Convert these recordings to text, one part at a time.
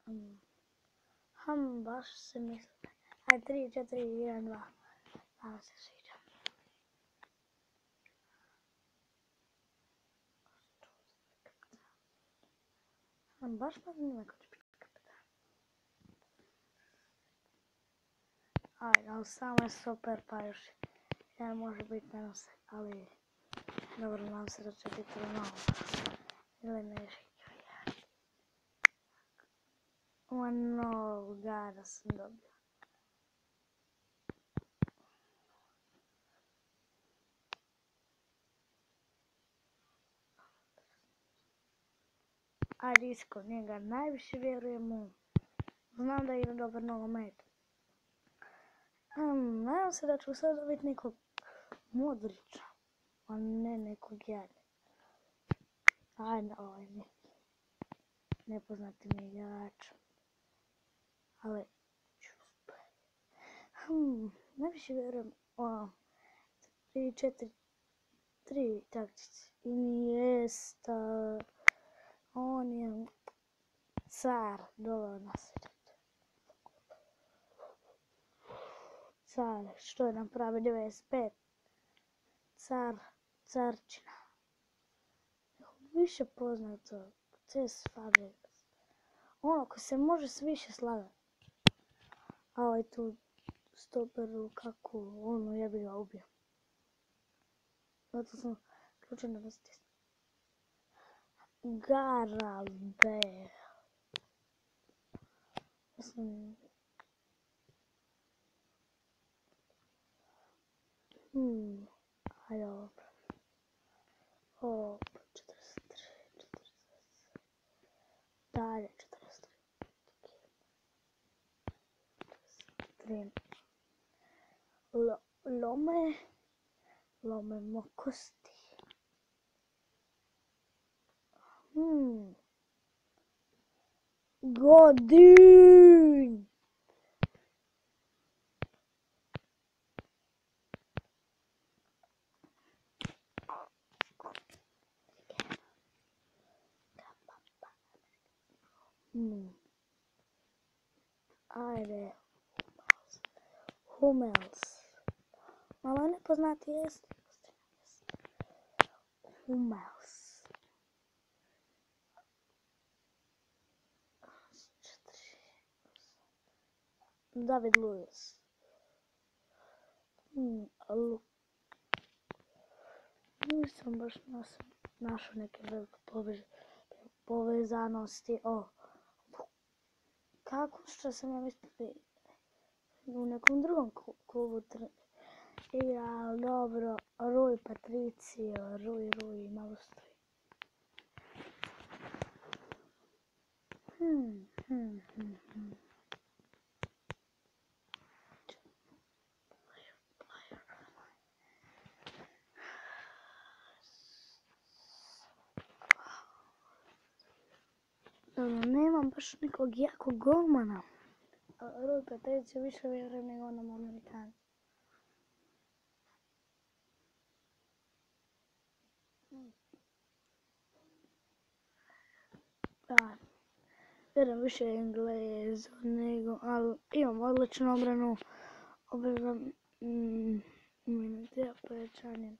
Baš se misli. Ajde, 3, 4, 1, 2. Danas se sviđa. Baš me zanima ko će biti kapitan. Ajde, ali samo je super, pa još jedan može biti na se, ali dobro, nam se da će biti Ronaldo. Ili nešto. Oh no, gada sam dobio. Ajde, isko njega najviše vjerujem mu. Znam da igra dobar nogomet. Nadam se da ću sad dobiti nekog Modrića, a ne nekog Jade. Ajde, ovaj neki nepoznati mi igrač. Ali ću uspjeti. Najviše vjerujem o 3-4-3 taktici. Iniesta. On je car, dobro nasređen. Car, što je napravio 95? Carčina. Više poznato, Cesc Fabregas. Ono ko se može s više slagati. A ovaj tu stoper Lukaku, ono ja bi ga ubio. Zato sam ključan da stisnem. Garalde. Mislim... Ajde ovo. O, 43, 40. Dalje 43. Lome mokosti. Godin! Ajde. Hummels. Malo nepoznati jest. Hummels. David Luiz. Nisam baš našao neke velike povezanosti. Kako što sam ja mislila u nekom drugom klubu igra dobro. Rui Patricio, Rui malo stoji. Nemam baš nekog jakog golmana. Rui Patricio više vjerujem nego onom Amerikanu. Da, vjerujem više Engleza nego, ali imam odličnu obranu. Obrana minutija pojačanje.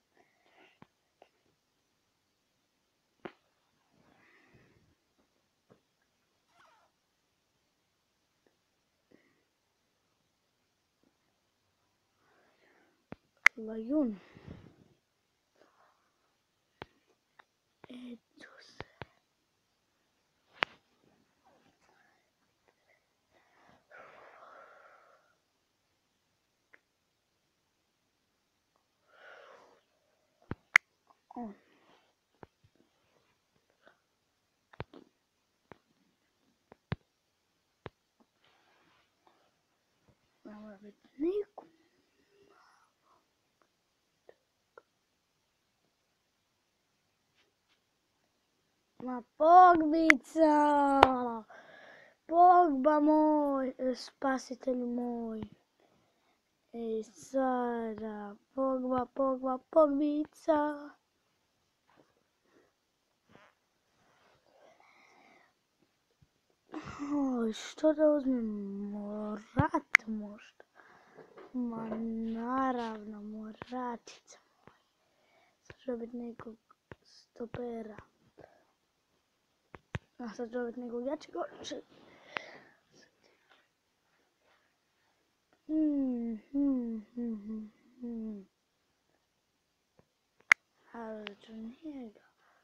Lajun. Eto se. Ne mora biti niko. Ma Pogbica! Pogba moj, spasitelj moj. Ej sada, Pogbica. Oj, što da uzmemo? Rat možda. Ma naravno, moračica moj. Sad ću biti nekog stopera. A sad ću biti nekog jačeg oče. Ali ću njega.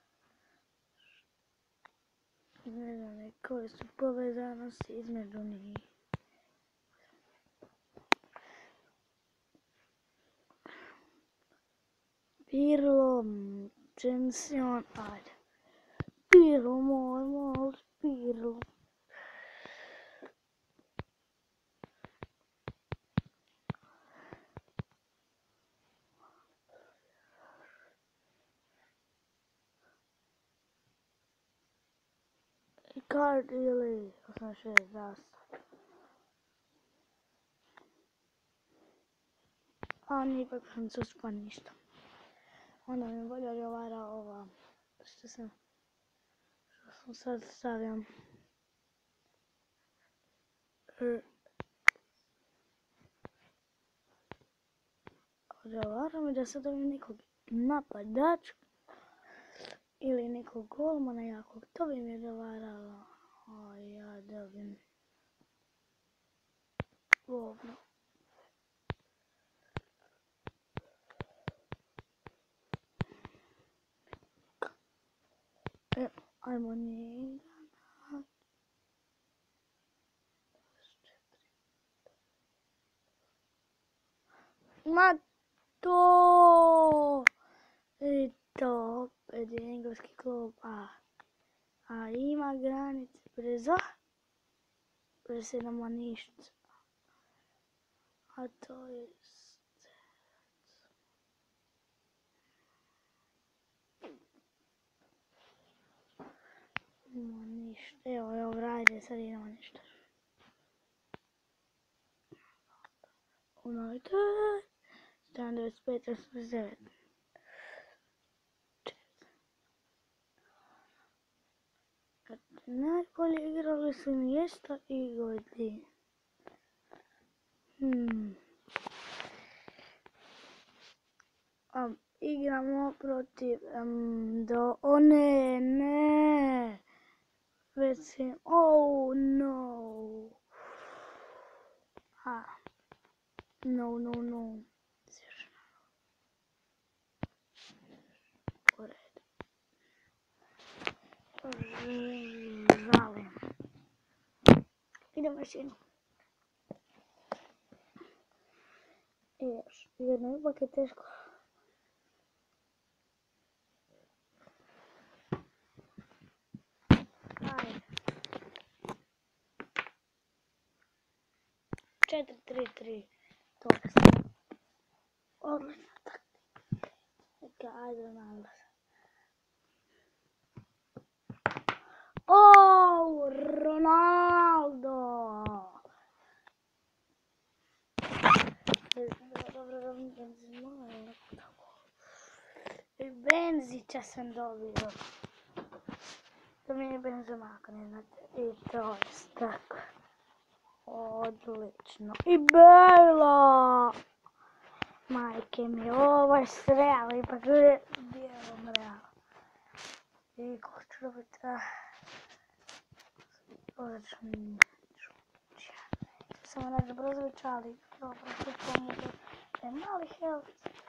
Ne znam koje su povezanosti između njih. Pirlo, Jension, ajde. Pirlo, moj, Pirlo. Card ili 86 zastav. A nije pak Francus pa ništa. Onda mi bolje odgovara ova što sam sad stavljam. Odgovara mi da sad dobijem nekog napadača ili nekog golmana jakog. To bi mi odgovaralo. A ja dobijem govno. Ajmo njega. Ma to! I to opet je engleski klub A. A ima granice brzo. Presedamo ništa. A to je ima ništa. Evo, vrajde, sad idemo ništa. United. 195, 89. Najbolje igrali su mjesta i godine. Igramo protiv do one ne. Recimo, oh no. No. U redu. Žalim. Idemo još jednu. I još jedno, ipak je teško. Ajde. 4-3-3. To je odlična taktika. Ajde, nalaz. Oh, Ronaldo! Dobro, Benzema je neko tako. I Benzića sam dobio. To mi je Benzema, ako ne znate. I to je tako. Odlično. I Bela! Majke mi, ovo je s Real, ipak je bijelom Real. I ko ću dobiti? Odlično. Samo nađe Brozovića, ali dobro, tu pomogu. Da je mali health.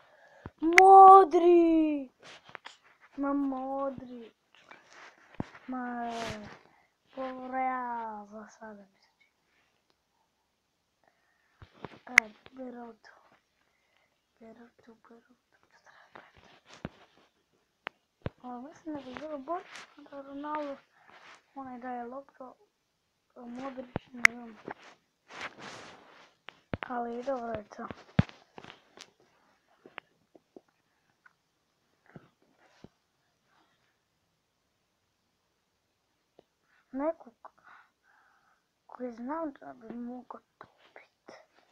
Modrić! Ma Modrić. Ma Real za sada mi se čini. Ajde, Berotu. Mislim da bi bilo bolje da Ronaldo onaj daje loptu, Modrić ne znam. Ali dobro je to. Nekog koji znam da bi mogao dobiti.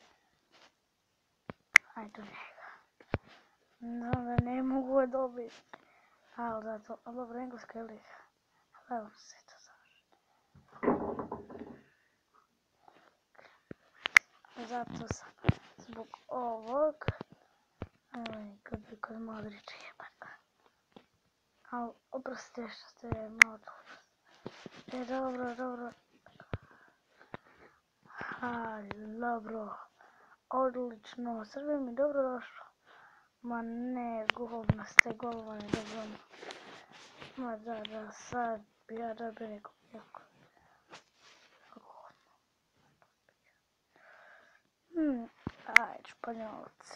Ajde njega. Znam da ne mogu dobiti. Ali zato, dobro, engleska je liga. Evo se to završi. zato sam zbog ovog kod Modrića jebaka. Ali oprostite što ste malo to. Dobro. Dobro. Odlično. Srbije mi dobro došlo. Ma ne, govnaste golovane dobro. Ma da, sad bi ja dobio nekog jako. Ajde, Španjolci.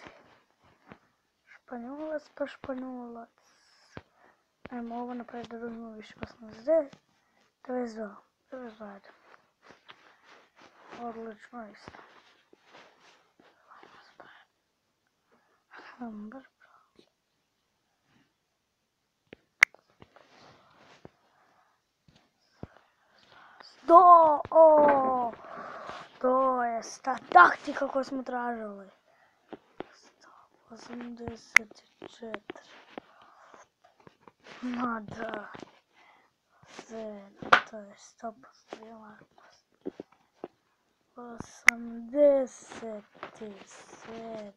Španjolac. Ajmo ovo napraviti da dobimo više pasno zde. 92. Ajde. Odlično isto. Baš to je taktika koju smo tražili. 184. Ma da. To je 100%. 87.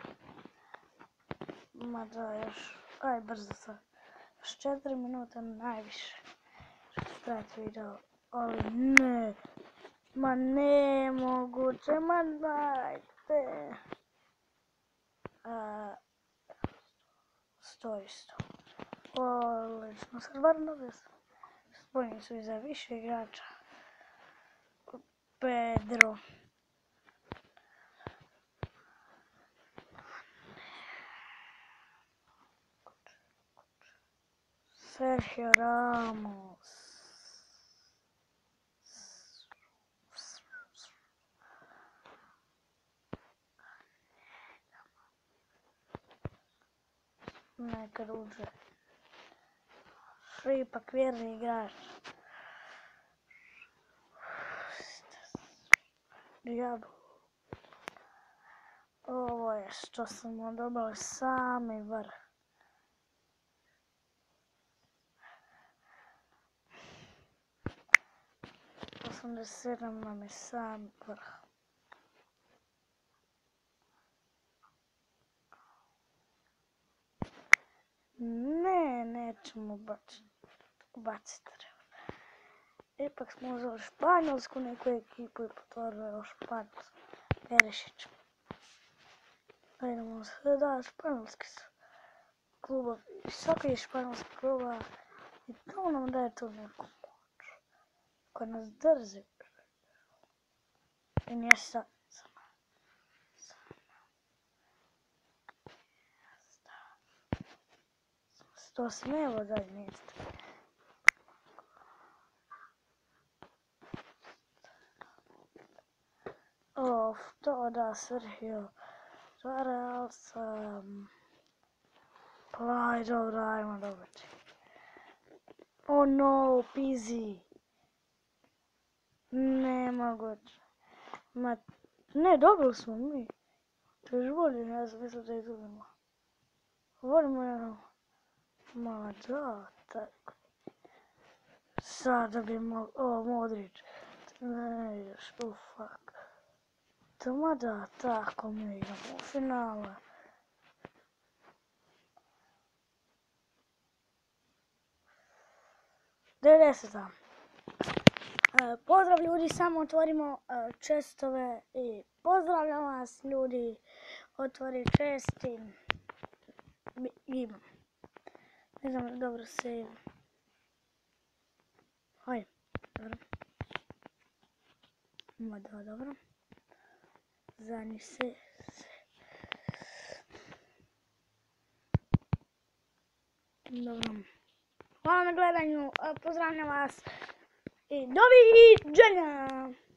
Ma da, još. Aj, brzo sad. Još 4 minuta najviše. Što trajati video. Ali ne. Ma ne moguće. Ma dajte. 100 isto. Odlično. Sad varno bez. Spojeni su i za više igrača. Pedro. Sergio Ramos. Nekad uđe. Ipak vjerni igrač. Diablo. Ovo je što smo dobili sami vrh. Sedam nam je sam vrh. Ne, nećemo baciti. Ipak smo uzeli španjolsku neku ekipu i potvorili španjolsku. Perišić. Idemo sve da, španjolski su klubovi. Svaki je španjolski kluba i to nam daje tu neku moć. Koja nas drži. I nije sad. To smijelo dalje mjesto. To da, Sergio. Real sam. Pa, dobro, ajmo dobiti. Oh no, Pizzi. Ne moguće. Ma, ne, dobili smo mi. To je još bolje, ja sam mislio da izgubimo. Volimo jedno. Ma da, tako. Sad dobijemo, Modrić. Ne, još, fuck. Ma da, tako mi igramo u finale. Deseta. Pozdrav ljudi, samo otvorimo čestove i pozdravljam vas ljudi. Otvori česti. Imam. Ne znam, dobro save. Hajde, dobro. Ma da, dobro. Zadnji save. Dobro. Hvala na gledanju, pozdravljam vas i doviđenja!